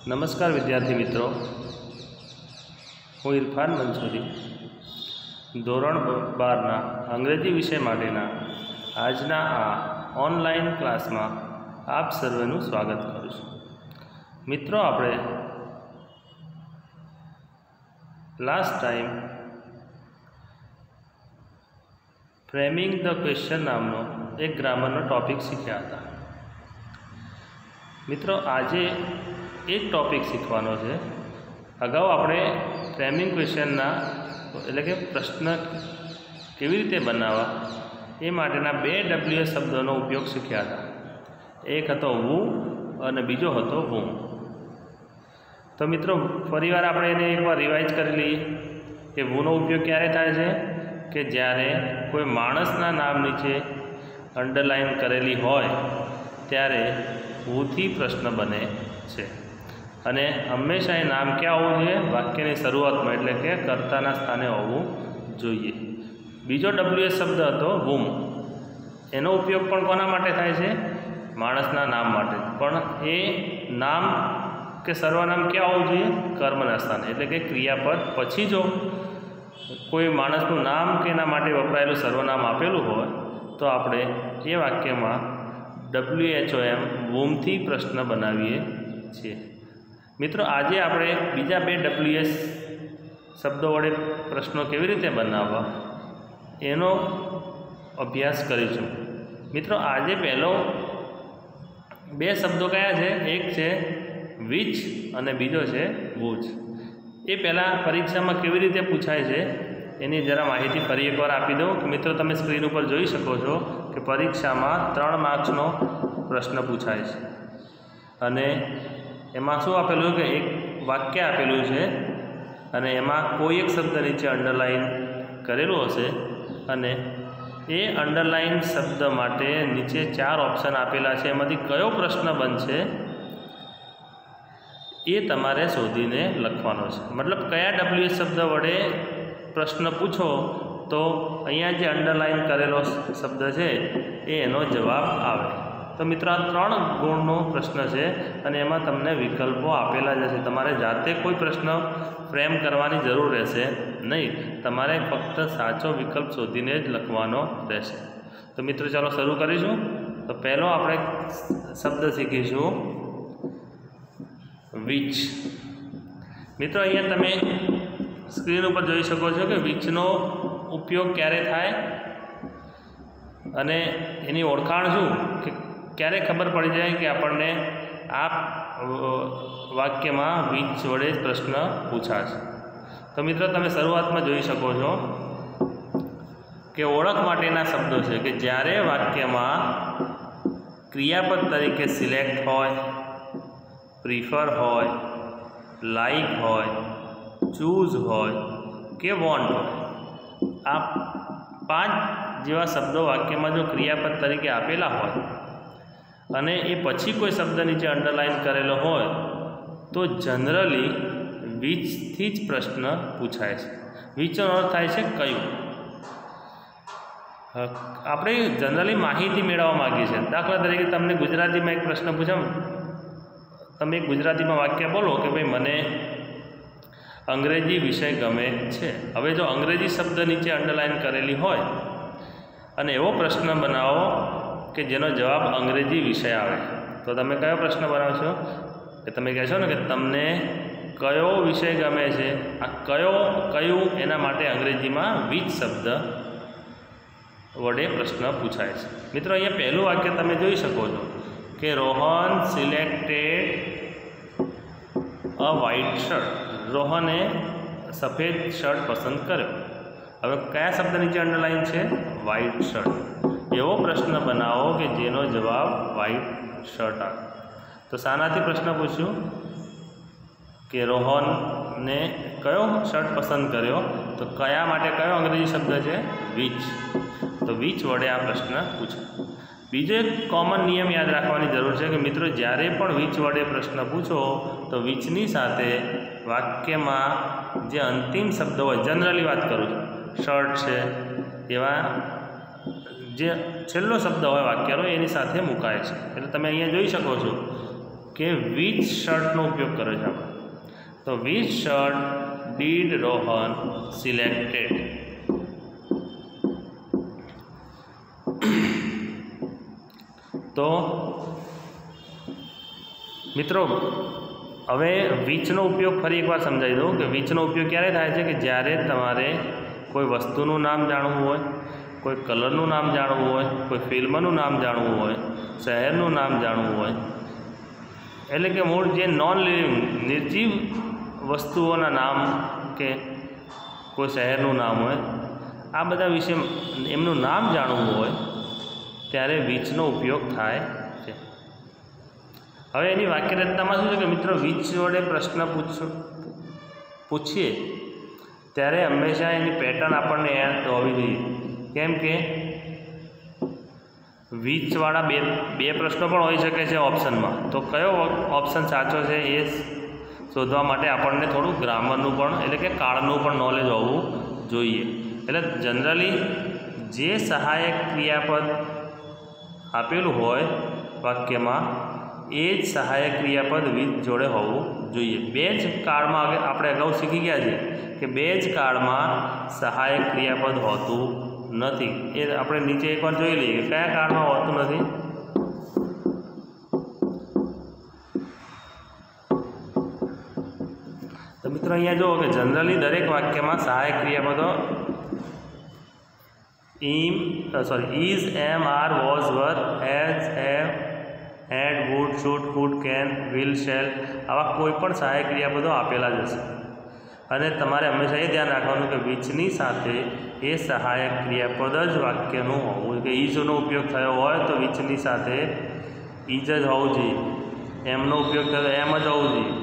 નમસ્કાર વિદ્યાર્થી મિત્રો, હું ઇરફાન મંસૂરી ધોરણ 12ના અંગ્રેજી વિષય માટેના આજના આ ઓનલાઈન ક્લાસમાં આપ સર્વેનું સ્વાગત કરું છું. મિત્રો, આપણે last time framing the question નામનો એક ગ્રામરનો ટૉપિક શીખ્યા હતા. મિત્રો, આજે એક ટૉપિક શીખવાનો છે. અગાઉ આપણે ફ્રેમિંગ ક્વેશ્ચનના એટલે કે પ્રશ્ન કેવી રીતે બનાવવા એ માટેના 2 WH શબ્દોનો ઉપયોગ શીખ્યા હતા. એક હતો વુ અને બીજો હતો whom. તો મિત્રો, ફરીવાર આપણે એને એકવાર રિવાઇઝ કરી લઈએ કે વુનો ઉપયોગ ક્યારે થાય છે કે જ્યારે કોઈ માણસના નામ નીચે અંડરલાઇન કરેલી હોય ત્યારે વુથી પ્રશ્ન બને છે. અને હંમેશા એ નામ ક્યાં હોવું જોઈએ? વાક્યની શરૂઆતમાં, એટલે કે કર્તાના સ્થાને હોવું જોઈએ. બીજો WH શબ્દ હતો whom. એનો ઉપયોગ પણ કોના માટે થાય છે? માણસના નામ માટે. પણ એ નામ કે સર્વનામ ક્યાં હોવું જોઈએ? કર્મના સ્થાને, એટલે કે ક્રિયાપદ પછી જો કોઈ માણસનું નામ કે એના માટે વપરાયેલું સર્વનામ આપેલું હોય તો આપણે એ વાક્યમાં WHOM whomથી પ્રશ્ન બનાવીએ છીએ. મિત્રો, આજે આપણે બીજા 2 WH શબ્દો વડે પ્રશ્નો કેવી રીતે બનાવવા એનો અભ્યાસ કરીશું. મિત્રો, આજે પહેલો 2 શબ્દો કયા છે? એક છે વિચ અને બીજો છે વુચ. એ પહેલાં પરીક્ષામાં કેવી રીતે પૂછાય છે એની જરા માહિતી ફરી એકવાર આપી દઉં. મિત્રો, તમે સ્ક્રીન ઉપર જોઈ શકો છો કે પરીક્ષામાં 3 માર્ક્સનો પ્રશ્ન પૂછાય છે અને એમાં શું આપેલું કે એક વાક્ય આપેલું છે અને એમાં કોઈ એક શબ્દ નીચે અંડરલાઇન કરેલું હશે અને એ અંડરલાઇન શબ્દ માટે નીચે 4 ઓપ્શન આપેલા છે. એમાંથી કયો પ્રશ્ન બનશે એ તમારે શોધીને લખવાનો છે. મતલબ કયા WH શબ્દ વડે પ્રશ્ન પૂછો તો અહીંયા જે અંડરલાઇન કરેલો શબ્દ છે એ એનો જવાબ આવે. તો મિત્રો, આ 3 ગુણનો પ્રશ્ન છે અને એમાં તમને વિકલ્પો આપેલા જ હશે. તમારે જાતે કોઈ પ્રશ્ન ફ્રેમ કરવાની જરૂર રહેશે નહીં. તમારે ફક્ત સાચો વિકલ્પ શોધીને જ લખવાનો રહેશે. તો મિત્રો, ચાલો શરૂ કરીશું. તો પહેલો આપણે શબ્દ શીખીશું વિચ. મિત્રો, અહીંયા તમે સ્ક્રીન ઉપર જોઈ શકો છો કે વિચનો ઉપયોગ ક્યારે થાય અને એની ઓળખાણ શું, કે ક્યારે ખબર પડી જાય કે આપણને આ વાક્યમાં વિચ વડે પ્રશ્ન પૂછાશે. તો મિત્રો, તમે શરૂઆતમાં જોઈ શકો છો કે ઓળખ માટેના શબ્દો છે કે જ્યારે વાક્યમાં ક્રિયાપદ તરીકે સિલેક્ટ હોય, પ્રિફર હોય, લાઇક હોય, ચૂઝ હોય કે વોન્ટ હોય, આ 5 જેવા શબ્દો વાક્યમાં જો ક્રિયાપદ તરીકે આપેલા હોય અને એ પછી કોઈ શબ્દ નીચે અંડરલાઇન કરેલો હોય તો જનરલી વિચથી જ પ્રશ્ન પૂછાય છે. વિચનો અર્થ થાય છે કયું. આપણે જનરલી માહિતી મેળવવા માગીએ છીએ. દાખલા તરીકે તમને ગુજરાતીમાં એક પ્રશ્ન પૂછાય, તમે એક ગુજરાતીમાં વાક્ય બોલો કે ભાઈ મને અંગ્રેજી વિષય ગમે છે. હવે જો અંગ્રેજી શબ્દ નીચે અંડરલાઇન કરેલી હોય અને એવો પ્રશ્ન બનાવો કે જેનો જવાબ અંગ્રેજી વિષય આવે તો તમે કયો પ્રશ્ન બનાવશો? કે તમે કહેશો ને કે તમને કયો વિષય ગમે છે. આ કયું એના માટે અંગ્રેજીમાં વિચ શબ્દ વડે પ્રશ્ન પૂછાય છે. મિત્રો, અહીંયા પહેલું વાક્ય તમે જોઈ શકો છો કે Rohan selected a white shirt. રોહને સફેદ શર્ટ પસંદ કર્યો. હવે કયા શબ્દ નીચે અંડરલાઇન છે? White shirt. એવો પ્રશ્ન બનાવો કે જેનો જવાબ વ્હાઇટ શર્ટ આવે. તો શાનાથી પ્રશ્ન પૂછ્યું કે રોહનને કયો શર્ટ પસંદ કર્યો, તો કયા માટે કયો અંગ્રેજી શબ્દ છે? વિચ. તો વિચ વડે આ પ્રશ્ન પૂછાય. બીજો એક કોમન નિયમ યાદ રાખવાની જરૂર છે કે મિત્રો, જ્યારે પણ વિચ વડે પ્રશ્ન પૂછો તો વિચની સાથે વાક્યમાં જે અંતિમ શબ્દ હોય, જનરલી વાત કરું છું, શર્ટ છે એવા જે છેલ્લો શબ્દ હોય વાક્યનો એની સાથે મુકાય છે. એટલે તમે અહીંયા જોઈ શકો છો કે વિચ શર્ટનો ઉપયોગ કરે છે આપણે. તો which shirt did Rohan selected. તો મિત્રો હવે વિચનો ઉપયોગ ફરી એકવાર સમજાવી દઉં કે વિચનો ઉપયોગ ક્યારે થાય છે કે જ્યારે તમારે કોઈ વસ્તુનું નામ જાણવું હોય, કોઈ કલરનું નામ જાણવું હોય, કોઈ ફિલ્મનું નામ જાણવું હોય, શહેરનું નામ જાણવું હોય, એટલે કે મૂળ જે નોન લિવિંગ નિર્જીવ વસ્તુઓના નામ કે કોઈ શહેરનું નામ હોય, આ બધા વિશે એમનું નામ જાણવું હોય ત્યારે વિચનો ઉપયોગ થાય છે. હવે એની વાક્યરચનામાં શું છે કે મિત્રો વિચ વડે પ્રશ્ન પૂછીએ ત્યારે હંમેશા એની પેટર્ન આપણને યાદ હોવી જોઈએ. કેમ કે વિચવાળા બે પ્રશ્નો પણ હોઈ શકે છે ઓપ્શનમાં. તો કયો ઓપ્શન સાચો છે એ શોધવા માટે આપણને થોડું ગ્રામરનું પણ એટલે કે કાળનું પણ નોલેજ હોવું જોઈએ. એટલે જનરલી જે સહાયક ક્રિયાપદ આપેલું હોય વાક્યમાં એ જ સહાયક ક્રિયાપદ વિચ જોડે હોવું જોઈએ. બે જ કાળમાં આપણે અગાઉ શીખી ગયા છે કે બે જ કાળમાં સહાયક ક્રિયાપદ હોતું નથી. એ આપણે નીચે એકવાર જોઈ લઈએ કે કયા કાળમાં હોતું નથી. તો મિત્રો અહીંયા જુઓ કે જનરલી દરેક વાક્યમાં સહાયક ક્રિયાપદો is, am, are, was, were, has, have, had, would, should, could, can, will, shall આવા કોઈ પણ સહાયક ક્રિયાપદો આપેલા જ હશે. અને તમારે હંમેશા એ ધ્યાન રાખવાનું કે વિચની સાથે એ સહાયક ક્રિયાપદ જ વાક્યનું હોવું. કે ઇઝનો ઉપયોગ થયો હોય તો વિચની સાથે ઇઝ જ હોવું જોઈએ. એમનો ઉપયોગ થયો એમ જ હોવું જોઈએ.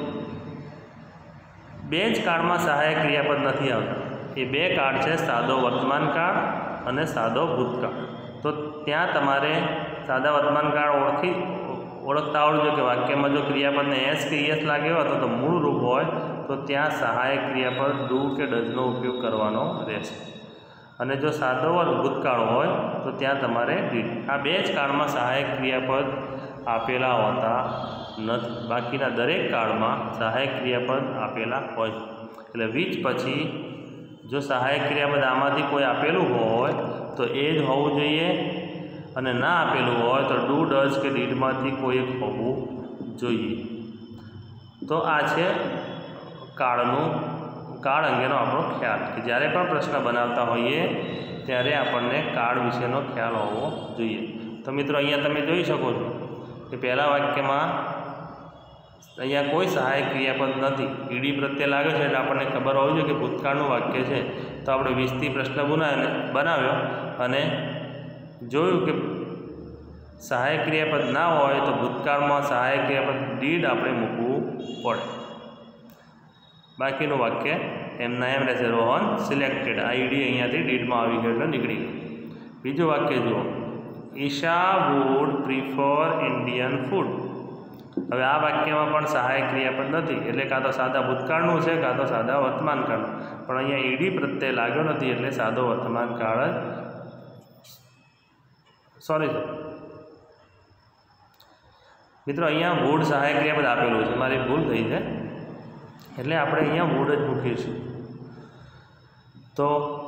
બે જ કાળમાં સહાયક ક્રિયાપદ નથી આવતા. એ બે કાળ છે સાદો વર્તમાન કાળ અને સાદો ભૂતકાળ. તો ત્યાં તમારે સાદા વર્તમાન કાળ ઓળખતા આવડવું જોઈએ કે વાક્યમાં જો ક્રિયાપદને એસ કે યસ લાગ્યો હતો તો મૂળ રૂપ હોય તો ત્યાં સહાયક ક્રિયાપદ ડુ કે ડઝનો ઉપયોગ કરવાનો રહેશે. અને જો સાદો ભૂતકાળ હોય તો ત્યાં તમારે ડીડ. આ બે જ કાળમાં સહાયક ક્રિયાપદ આપેલા હોતા નથી. બાકીના દરેક કાળમાં સહાયક ક્રિયાપદ આપેલા હોય. એટલે વિચ પછી જો સહાયક ક્રિયાપદ આમાંથી કોઈ આપેલું હોય તો એ જ હોવું જોઈએ. અને ના આપેલું હોય તો ડુ, ડઝ કે ડીડમાંથી કોઈ એક હોવું જોઈએ. તો આ છે કાળ અંગેનો આપણો ખ્યાલ કે જ્યારે પણ પ્રશ્ન બનાવતા હોઈએ ત્યારે આપણને કાળ વિશેનો ખ્યાલ હોવો જોઈએ. તો મિત્રો અહીંયા તમે જોઈ શકો છો કે પહેલા વાક્યમાં અહીંયા કોઈ સહાયક ક્રિયાપદ નથી. ઈડી પ્રત્યે લાગે છે એટલે આપણને ખબર હોવી જોઈએ કે ભૂતકાળનું વાક્ય છે. તો આપણે 20થી પ્રશ્ન બનાવ્યો અને જોયું કે સહાયક ક્રિયાપદ ના હોય તો ભૂતકાળમાં સહાયક ક્રિયાપદ ડીડ આપણે મૂકવું પડે. બાકીનું વાક્ય એમના એમ રહેશે. રોહન સિલેક્ટેડ. આ ઈડી અહીંયાથી ડીડમાં આવી ગયો એટલે નીકળી ગયું. બીજું વાક્ય જુઓ. Isha would prefer Indian food. હવે આ વાક્યમાં પણ સહાયક ક્રિયાપદ નથી. એટલે કાં તો સાદા ભૂતકાળનું છે કાં તો સાદા વર્તમાન કાળનું. પણ અહીંયા ઈડી પ્રત્યે લાગ્યો નથી એટલે સાદો વર્તમાન કાળ જ સોરી સર મિત્રો અહીંયા વુડ સહાયક ક્રિયાપદ આપેલું છે. મારી ભૂલ થઈ છે એટલે આપણે અહીંયા વુડ જ મૂકીશું. તો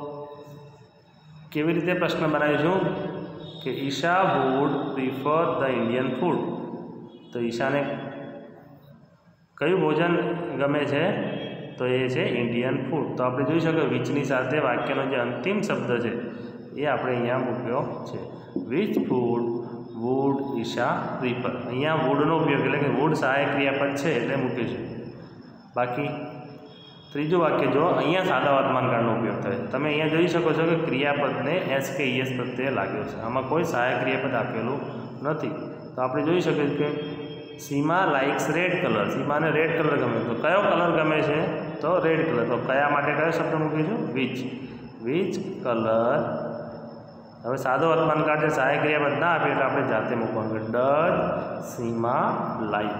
કેવી રીતે પ્રશ્ન બનાવીશું કે Isha would prefer the Indian food. તો ઈશાને કયું ભોજન ગમે છે તો એ છે ઇન્ડિયન ફૂડ. તો આપણે જોઈ શકીએ વિચની સાથે વાક્યનો જે અંતિમ શબ્દ છે એ આપણે અહીંયા મૂક્યો છે. Which food would Isha prefer. અહીંયા વુડનો ઉપયોગ એટલે કે વુડ સહાયક ક્રિયાપદ છે એટલે મૂકીશું. બાકી ત્રીજું વાક્ય જો અહીંયા સાદા વર્તમાન કાળનો ઉપયોગ થાય. તમે અહીંયા જોઈ શકો છો કે ક્રિયાપદને એસ કે ઈએસ પ્રત્યે લાગ્યો છે. આમાં કોઈ સહાયક ક્રિયાપદ આપેલું નથી. તો આપણે જોઈ શકીએ કે સીમા લાઇક્સ રેડ કલર. સીમાને રેડ કલર ગમે. તો કયો કલર ગમે છે તો રેડ કલર. તો કયા માટે કયો શબ્દ મૂકીશું વિચ. Which colour. હવે સાદો વર્તમાન કાળ છે સહાયક ક્રિયાપદ ના આપે એટલે આપણે જાતે મૂકવાનું. Does Seema like.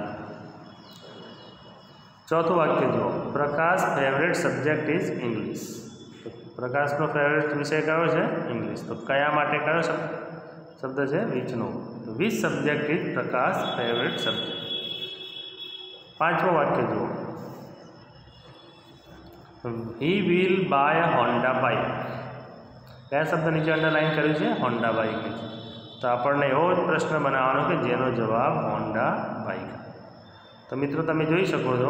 ચોથું વાક્ય જુઓ. Prakash favourite subject is English. પ્રકાશનો ફેવરેટ વિષય કયો છે ઇંગ્લિશ. તો કયા માટે કયો શબ્દ છે વિચનો. તો which subject is Prakash favourite subject. પાંચમું વાક્ય જુઓ, he will buy Honda bike. કયા શબ્દ નીચે અંડરલાઇન કર્યું છે? Honda bike. તો આપણને એવો જ પ્રશ્ન બનાવવાનો કે જેનો જવાબ હોન્ડા બાઇક. તો મિત્રો તમે જોઈ શકો છો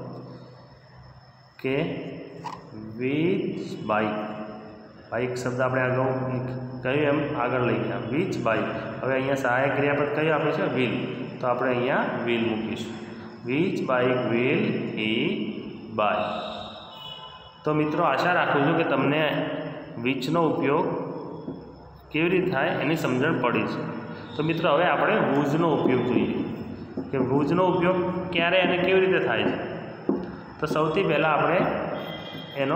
કે વિચ બાઇક, બાઇક શબ્દ આપણે અગાઉ કહ્યું એમ આગળ લઈ ગયા. Which bike. હવે અહીંયા સહાયક ક્રિયાપદ કયું આપે છે? વિલ. તો આપણે અહીંયા વિલ મૂકીશું. Which bike will he buy. તો મિત્રો આશા રાખું છું કે તમને વિચનો ઉપયોગ કેવી રીતે થાય એની સમજણ પડી છે. તો મિત્રો હવે આપણે વુઝનો ઉપયોગ જોઈએ કે વુઝનો ઉપયોગ ક્યારે અને કેવી રીતે થાય છે. તો સૌથી પહેલાં આપણે એનો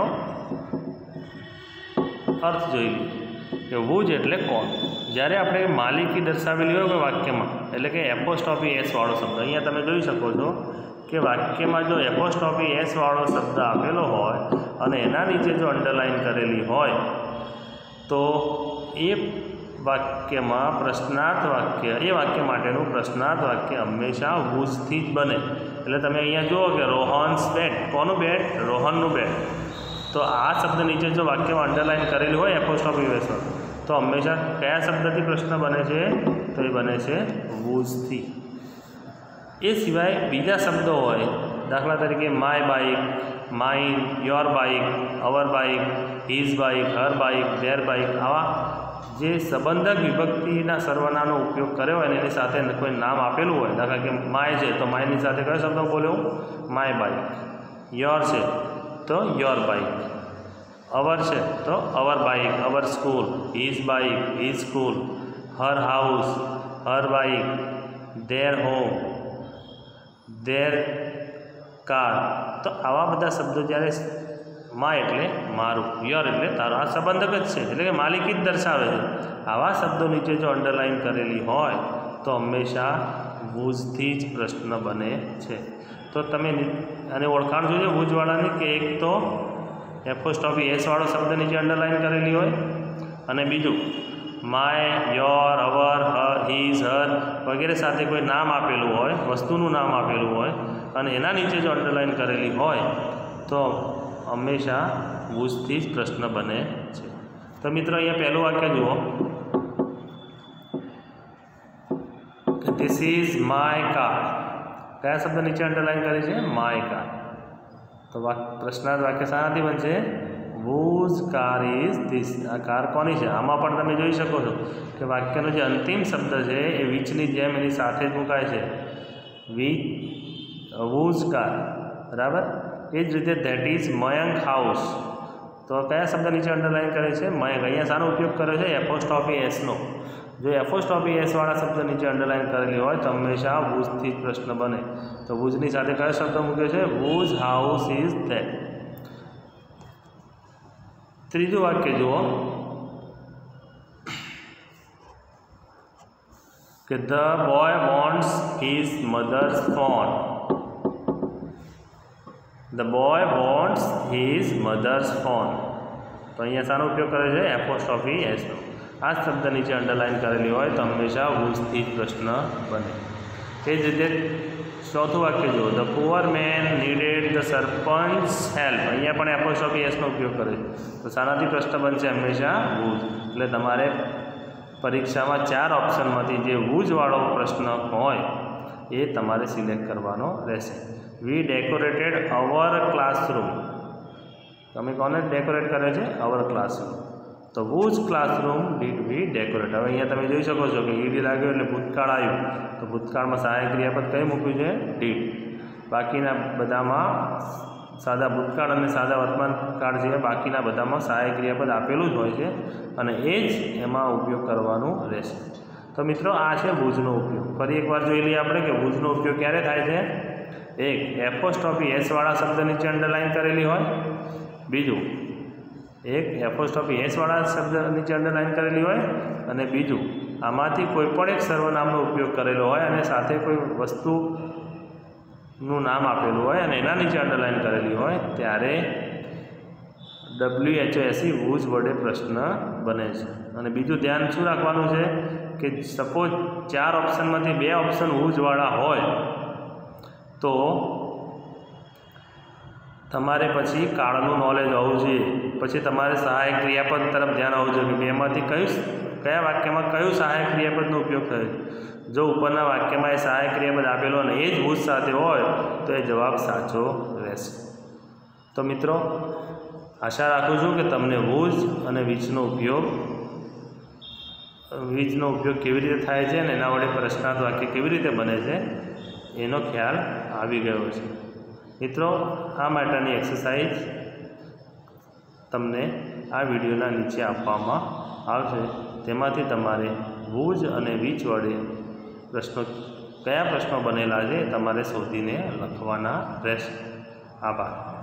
અર્થ જોઈ લઈએ કે વુઝ એટલે કોણ. જ્યારે આપણે માલિકી દર્શાવેલી હોય કોઈ વાક્યમાં, એટલે કે એપોસ્ટ્રોફી એસ વાળો શબ્દ, અહીંયા તમે જોઈ શકો છો કે વાક્યમાં જો એપોસ્ટ્રોફી એસ વાળો શબ્દ આપેલો હોય અને એના નીચે જો અંડરલાઇન કરેલી હોય તો એ વાક્યમાં પ્રશ્નાર્થ વાક્ય, એ વાક્ય માટેનું પ્રશ્નાર્થ વાક્ય હંમેશા વુઝથી જ બને. એટલે તમે અહીંયા જુઓ કે રોહન્સ બેટ. કોનું બેટ? રોહનનું બેટ. તો આ શબ્દ નીચે જો વાક્યમાં અંડરલાઇન કરેલી હોય એપોસ્ટ્રોફી એસ તો હંમેશા કયા શબ્દથી પ્રશ્ન બને છે? તો એ બને છે વુઝથી. એ સિવાય બીજા શબ્દો હોય, દાખલા તરીકે my bike, mine, your bike, our bike, his bike, her bike, their bike, આવા જે સંબંધક વિભક્તિના સર્વનામનો ઉપયોગ કર્યો હોય અને એની સાથે કોઈ નામ આપેલું હોય, દાખલા કે માય છે તો માયની સાથે કયો શબ્દ બોલ્યો? My bike. યોર છે તો યોર બાઇક. અવર છે તો our bike, our school. His bike, his school. Her house, her bike. Their home, their car. તો આવા બધા શબ્દો જ્યારે માય એટલે મારું, યોર એટલે તારું, આ સંબંધક જ છે, એટલે કે માલિકી જ દર્શાવે છે. આવા શબ્દો નીચે જો અંડરલાઇન કરેલી હોય તો હંમેશા વુઝથી જ પ્રશ્ન બને છે. તો તમે આને ઓળખાણ જોજો વુઝવાળાની કે એક તો એપોસ્ટ્રોફી એસ વાળો શબ્દ નીચે અંડરલાઇન કરેલી હોય અને બીજું my, your, our, his, her વગેરે સાથે કોઈ નામ આપેલું હોય, વસ્તુનું નામ આપેલું હોય અને એના નીચે જો અંડરલાઇન કરેલી હોય તો હંમેશા વુઝથી જ પ્રશ્ન બને છે. તો મિત્રો અહીંયા પહેલું વાક્ય જુઓ કે ધીસ ઇઝ માય કાર. કયા શબ્દ નીચે અંડરલાઇન કરે છે? My car. તો પ્રશ્નાર્થ વાક્ય શાનાથી બનશે? whose car is this. આ કાર કોની છે? આમાં પણ તમે જોઈ શકો છો કે વાક્યનો જે અંતિમ શબ્દ છે એ વિચની જેમ એની સાથે જ મુકાય છે. whose car, બરાબર. એ જ રીતે ધેટ ઇઝ મયંક હાઉસ. તો કયા શબ્દ નીચે અંડરલાઇન કરે છે? મયંક. અહીંયા શાનો ઉપયોગ કર્યો છે? એપોસ્ટ્રોફી એસનો. જો એપોસ્ટ્રોફી એસ વાળા શબ્દ નીચે અંડરલાઇન કરેલી હોય તો હંમેશા વુઝથી જ પ્રશ્ન બને. તો વુઝની સાથે કયો શબ્દ મૂક્યો છે? whose house is that. ત્રીજું વાક્ય જુઓ કે the boy wants his mother's phone. The boy wants his mother's phone. તો અહીંયા શાનો ઉપયોગ કરે છે? એપોસ્ટ્રોફી એસનો. આ શબ્દ નીચે અંડરલાઇન કરેલી હોય તો હંમેશા વુઝથી જ પ્રશ્ન બને. એ જ રીતે ચોથું વાક્ય જુઓ the poor man needed the sarpanch help. અહીંયા પણ એપોસ્ટ્રોફી એસનો ઉપયોગ કરે છે તો શાનાથી પ્રશ્ન બનશે? હંમેશા વુઝ. એટલે તમારે પરીક્ષામાં 4 ઓપ્શનમાંથી જે વુઝવાળો પ્રશ્ન હોય એ તમારે સિલેક્ટ કરવાનો રહેશે. We decorated our classroom. તમે કોને ડેકોરેટ કરે છે? Our classroom. તો whose classroom did we decorate. હવે અહીંયા તમે જોઈ શકો છો કે ઈડી લાગ્યો એટલે ભૂતકાળ આવ્યું તો ભૂતકાળમાં સહાયક ક્રિયાપદ કઈ મૂક્યું છે? ડીડ. બાકીના બધામાં સાદા ભૂતકાળ અને સાદા વર્તમાન કાળ છે, બાકીના બધામાં સહાયક ક્રિયાપદ આપેલું જ હોય છે અને એ જ એમાં ઉપયોગ કરવાનું રહેશે. તો મિત્રો આ છે વુઝનો ઉપયોગ. ફરી એકવાર જોઈ લઈએ આપણે કે વુઝનો ઉપયોગ ક્યારે થાય છે? એક, એપોસ્ટ્રોફી એસ વાળા શબ્દ નીચે અંડરલાઇન કરેલી હોય. બીજું, એક એપોસ્ટ્રોફી એસ વાળા શબ્દ નીચે અંડરલાઇન કરેલી હોય અને બીજું આમાંથી કોઈ પણ એક સર્વનામનો ઉપયોગ કરેલો હોય અને સાથે કોઈ વસ્તુનું નામ આપેલું હોય અને એના નીચે અંડરલાઇન કરેલી હોય ત્યારે WHOSE વુઝ વડે પ્રશ્ન બને છે. અને બીજું ધ્યાન શું રાખવાનું છે કે સપોઝ 4 ઓપ્શનમાંથી 2 ઓપ્શન વુઝવાળા હોય તો તમારે પછી કાળનું નોલેજ હોવું જોઈએ। પછી તમારે સહાયક ક્રિયાપદ તરફ ધ્યાન હોવું જોઈએ કે બેમાંથી કયા વાક્યમાં કયું સહાયક ક્રિયાપદનો ઉપયોગ થયો। જો ઉપરના વાક્યમાં એ સહાયક ક્રિયાપદ આપેલો અને એ જ ભૂત સાથે હોય તો એ જવાબ સાચો રહેશે। તો મિત્રો, આશા રાખું છું કે તમને વુઝ અને વીચનો ઉપયોગ કેવી રીતે થાય છે અને એના વડે પ્રશ્નાર્થ વાક્ય કેવી રીતે બને છે એનો ખ્યાલ આવી ગયો છે। મિત્રો, આ માટેની એક્સરસાઇઝ તમને આ વિડીયોના નીચે આપવામાં આવશે। તેમાંથી તમારે વુઝ અને વીચ વડે કયા પ્રશ્નો બનેલા છે તમારે શોધીને લખવાના રહેશે। આભાર।